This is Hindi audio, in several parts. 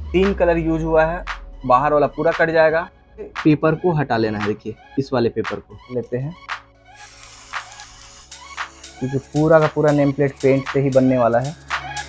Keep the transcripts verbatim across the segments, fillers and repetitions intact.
तीन कलर यूज हुआ है, बाहर वाला पूरा कट जाएगा। पेपर को हटा लेना है, देखिए इस वाले पेपर को लेते हैं क्योंकि पूरा का पूरा नेम प्लेट पेंट से ही बनने वाला है।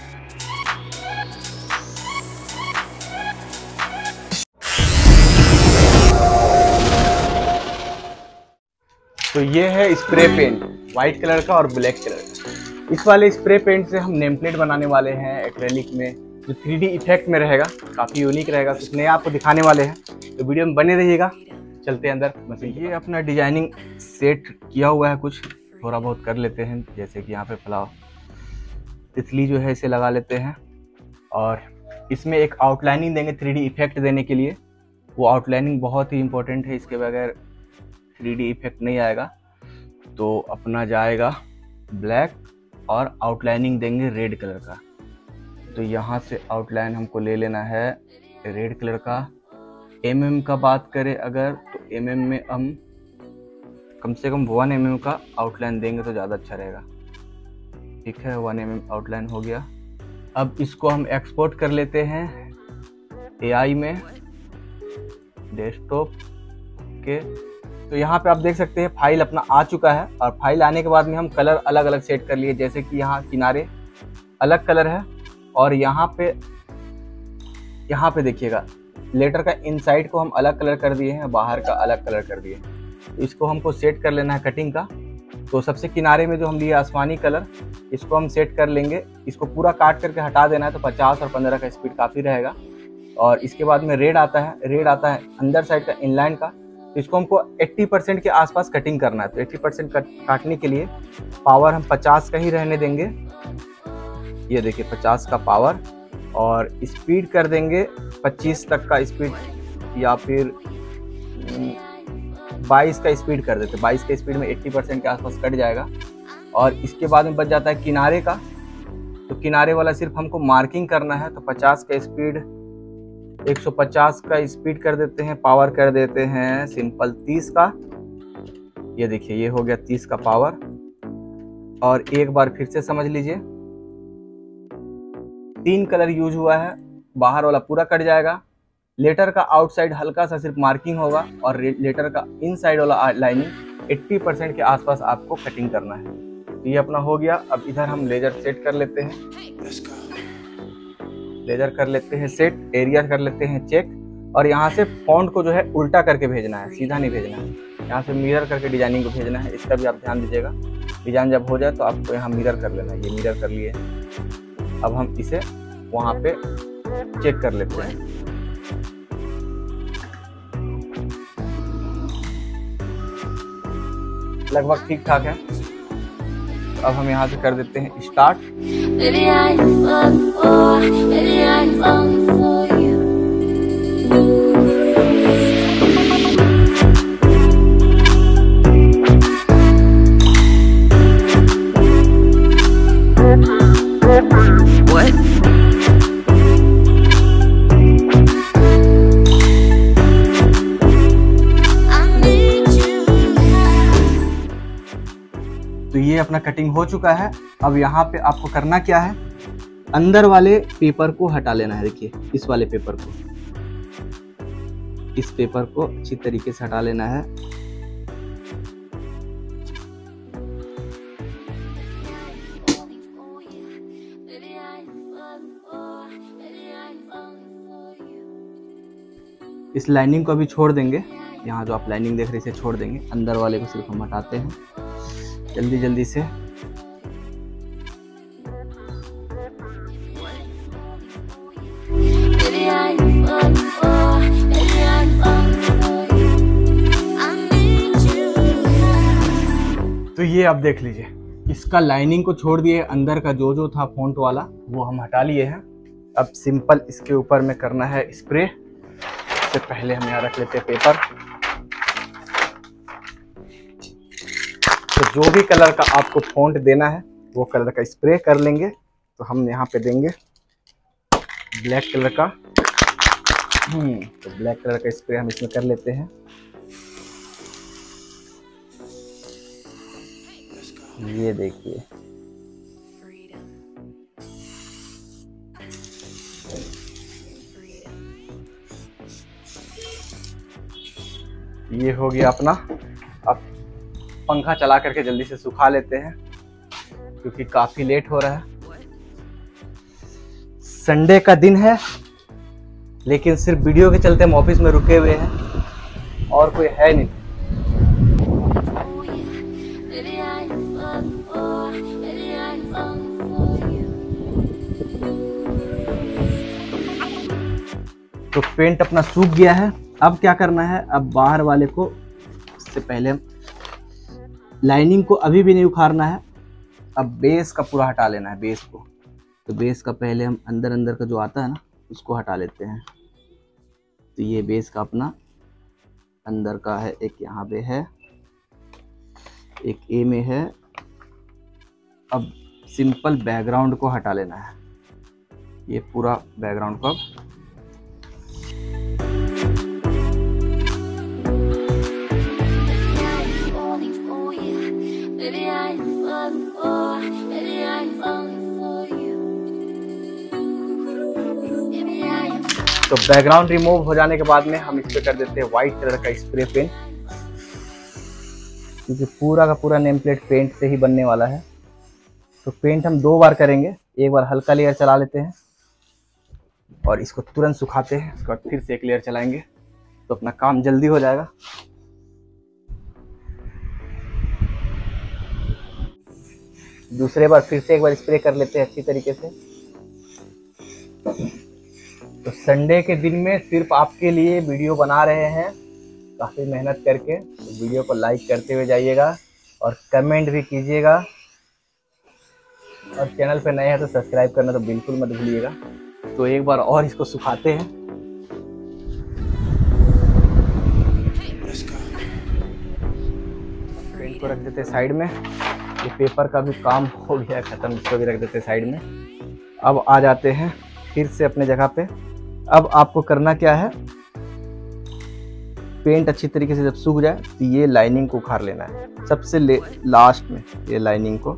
तो ये है स्प्रे पेंट, वाइट कलर का और ब्लैक कलर का। इस वाले स्प्रे पेंट से हम नेम प्लेट बनाने वाले हैं एक्रेलिक में, जो थ्री डी इफेक्ट में रहेगा, काफ़ी यूनिक रहेगा। कुछ नया आपको दिखाने वाले हैं, तो वीडियो में बने रहिएगा। चलते हैं अंदर मशीन। ये अपना डिजाइनिंग सेट किया हुआ है, कुछ थोड़ा बहुत कर लेते हैं। जैसे कि यहाँ पे फ्लावर तितली जो है इसे लगा लेते हैं, और इसमें एक आउटलाइनिंग देंगे थ्री डी इफेक्ट देने के लिए। वो आउटलाइनिंग बहुत ही इंपॉर्टेंट है, इसके बगैर थ्री डी इफेक्ट नहीं आएगा। तो अपना जाएगा ब्लैक और आउटलाइनिंग देंगे रेड कलर का। तो यहाँ से आउटलाइन हमको ले लेना है रेड कलर का। एम एम का बात करें अगर, तो एम एम में हम कम से कम वन एम एम का आउटलाइन देंगे तो ज़्यादा अच्छा रहेगा। ठीक है, वन एम एम आउटलाइन हो गया। अब इसको हम एक्सपोर्ट कर लेते हैं ए आई में, डेस्कटॉप के। तो यहाँ पे आप देख सकते हैं फाइल अपना आ चुका है, और फाइल आने के बाद में हम कलर अलग अलग सेट कर लिए। जैसे कि यहाँ किनारे अलग कलर है, और यहाँ पे यहाँ पे देखिएगा लेटर का इनसाइड को हम अलग कलर कर दिए हैं, बाहर का अलग कलर कर दिए हैं। इसको हमको सेट कर लेना है कटिंग का। तो सबसे किनारे में जो हम लिए आसमानी कलर, इसको हम सेट कर लेंगे। इसको पूरा काट करके हटा देना है, तो पचास और पंद्रह का स्पीड काफ़ी रहेगा। और इसके बाद में रेड आता है, रेड आता है अंदर साइड का इनलाइन का। तो इसको हमको अस्सी परसेंट के आसपास कटिंग करना है। तो अस्सी परसेंट काटने के लिए पावर हम पचास का ही रहने देंगे। ये देखिए पचास का पावर, और स्पीड कर देंगे पच्चीस तक का स्पीड, या फिर बाईस का स्पीड कर देते। बाईस का स्पीड में अस्सी परसेंट के आसपास कट जाएगा। और इसके बाद में बच जाता है किनारे का। तो किनारे वाला सिर्फ हमको मार्किंग करना है। तो पचास का स्पीड, एक सौ पचास का स्पीड कर देते हैं, पावर कर देते हैं सिंपल तीस का। ये देखिए ये हो गया तीस का पावर। और एक बार फिर से समझ लीजिए, तीन कलर यूज हुआ है, बाहर वाला पूरा कट जाएगा। लेटर का आउटसाइड हल्का सा सिर्फ मार्किंग होगा, और लेटर का इनसाइड वाला लाइनिंग अस्सी परसेंट के आसपास आपको कटिंग करना है। तो ये अपना हो गया। अब इधर हम लेजर सेट कर लेते हैं, लेजर कर लेते हैं सेट, एरिया कर लेते हैं चेक। और यहाँ से फॉन्ट को जो है उल्टा करके भेजना है, सीधा नहीं भेजना है। यहाँ से मिरर करके डिजाइनिंग को भेजना है। इसका भी आप ध्यान दीजिएगा। डिजाइन जब हो जाए तो आपको यहाँ मिरर कर लेना है। ये मिरर कर लिए। अब हम इसे वहाँ पे चेक कर लेते हैं। लगभग ठीक ठाक है। अब हम यहाँ से कर देते हैं स्टार्ट। तो ये अपना कटिंग हो चुका है। अब यहाँ पे आपको करना क्या है, अंदर वाले पेपर को हटा लेना है। देखिए इस वाले पेपर को, इस पेपर को अच्छी तरीके से हटा लेना है। इस लाइनिंग को अभी छोड़ देंगे। यहाँ जो आप लाइनिंग देख रहे हैं इसे छोड़ देंगे। अंदर वाले को सिर्फ हम हटाते हैं जल्दी जल्दी से। तो ये आप देख लीजिए, इसका लाइनिंग को छोड़ दिए, अंदर का जो जो था फॉन्ट वाला वो हम हटा लिए हैं। अब सिंपल इसके ऊपर में करना है स्प्रे। इससे पहले हम यहाँ रख लेते हैं पेपर। तो जो भी कलर का आपको फॉन्ट देना है वो कलर का स्प्रे कर लेंगे। तो हम यहाँ पे देंगे ब्लैक कलर का। हम्म तो ब्लैक कलर का स्प्रे हम इसमें कर लेते हैं। ये देखिए ये हो गया अपना। अब पंखा चला करके जल्दी से सुखा लेते हैं क्योंकि काफी लेट हो रहा है। संडे का दिन है लेकिन सिर्फ वीडियो के चलते हम ऑफिस में रुके हुए हैं और कोई है नहीं। तो पेंट अपना सूख गया है। अब क्या करना है, अब बाहर वाले को इससे पहले लाइनिंग को अभी भी नहीं उखाड़ना है, अब बेस का पूरा हटा लेना है बेस को। तो बेस का पहले हम अंदर अंदर का जो आता है ना उसको हटा लेते हैं। तो ये बेस का अपना अंदर का है, एक यहाँ पे है, एक ए में है। अब सिंपल बैकग्राउंड को हटा लेना है, ये पूरा बैकग्राउंड को अब तो बैकग्राउंड रिमूव हो जाने के बाद में हम इस पे कर देते हैं व्हाइट कलर का स्प्रे पेंट, क्योंकि पूरा का पूरा नेम प्लेट पेंट से ही बनने वाला है। तो पेंट हम दो बार करेंगे, एक बार हल्का लेयर चला लेते हैं और इसको तुरंत सुखाते हैं, उसके बाद फिर से एक लेयर चलाएंगे तो अपना काम जल्दी हो जाएगा। दूसरे बार फिर से एक बार स्प्रे कर लेते हैं अच्छी तरीके से। तो संडे के दिन में सिर्फ आपके लिए वीडियो बना रहे हैं काफ़ी मेहनत करके। तो वीडियो को लाइक करते हुए जाइएगा और कमेंट भी कीजिएगा, और चैनल पे नए हैं तो सब्सक्राइब करना तो बिल्कुल मत भूलिएगा। तो एक बार और इसको सुखाते हैं। पेंट को रख देते हैं साइड में, ये पेपर का भी काम हो गया खत्म, इसको भी रख देते हैं साइड में। अब आ जाते हैं फिर से अपने जगह पे। अब आपको करना क्या है, पेंट अच्छी तरीके से जब सूख जाए तो ये लाइनिंग को उखाड़ लेना है सबसे लास्ट में। ये लाइनिंग को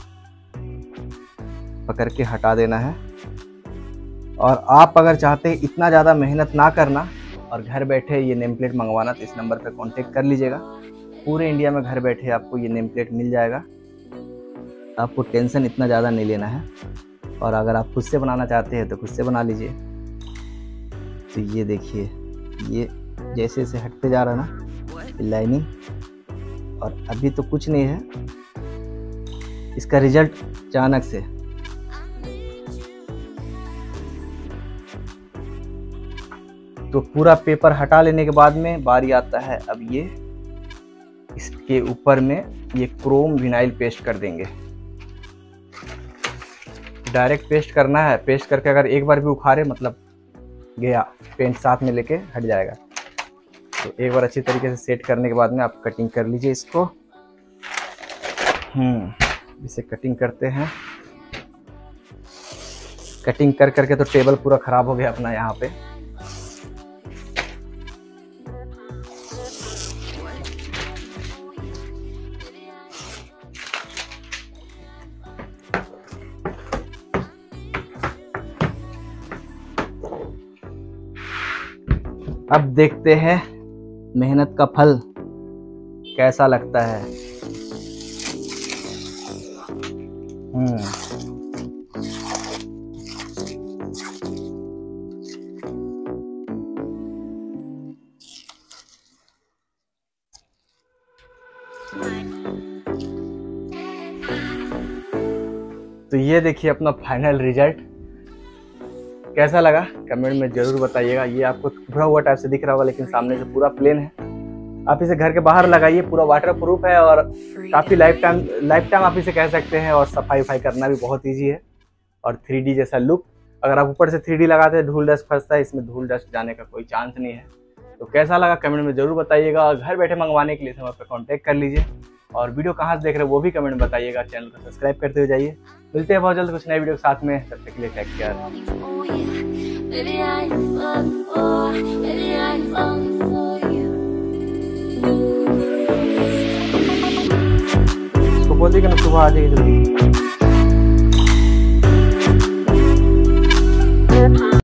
पकड़ के हटा देना है। और आप अगर चाहते हैं इतना ज़्यादा मेहनत ना करना और घर बैठे ये नेम प्लेट मंगवाना, तो इस नंबर पर कांटेक्ट कर लीजिएगा। पूरे इंडिया में घर बैठे आपको ये नेम प्लेट मिल जाएगा। आपको टेंशन इतना ज़्यादा नहीं लेना है, और अगर आप खुद से बनाना चाहते हैं तो खुद से बना लीजिए। तो ये देखिए, ये जैसे जैसे हटते जा रहा है ना लाइनिंग, और अभी तो कुछ नहीं है, इसका रिजल्ट अचानक से। तो पूरा पेपर हटा लेने के बाद में बारी आता है अब ये इसके ऊपर में ये क्रोम विनाइल पेस्ट कर देंगे। डायरेक्ट पेस्ट करना है, पेस्ट करके अगर एक बार भी उखाड़े मतलब गया, पेंट साथ में लेके हट जाएगा। तो एक बार अच्छी तरीके से सेट करने के बाद में आप कटिंग कर लीजिए इसको। हम्म इसे कटिंग करते हैं। कटिंग कर करके तो टेबल पूरा खराब हो गया अपना यहाँ पे। अब देखते हैं मेहनत का फल कैसा लगता है। हम्म तो ये देखिए अपना फाइनल रिजल्ट कैसा लगा कमेंट में जरूर बताइएगा। ये आपको उभरा हुआ टाइप से दिख रहा होगा, लेकिन सामने से पूरा प्लेन है। आप इसे घर के बाहर लगाइए, पूरा वाटर प्रूफ है और काफ़ी लाइफ टाइम लाइफ टाइम आप इसे कह सकते हैं। और सफाई वफाई करना भी बहुत ईजी है और थ्री डी जैसा लुक। अगर आप ऊपर से थ्री डी लगाते हैं धूल डस्ट फंसता है, इसमें धूल डस्ट जाने का कोई चांस नहीं है। तो कैसा लगा कमेंट में जरूर बताइएगा। और घर बैठे मंगवाने के लिए समय पर कॉन्टैक्ट कर लीजिए, और वीडियो कहाँ से देख रहे हैं वो भी कमेंट में बताइएगा। चैनल को सब्सक्राइब करते हुए जाइए। मिलते हैं बहुत जल्द कुछ नए वीडियो के साथ में, तब तक के लिए टेक केयर। उसको बोल दी कि मैं सुबह आ जाएगी जल्दी।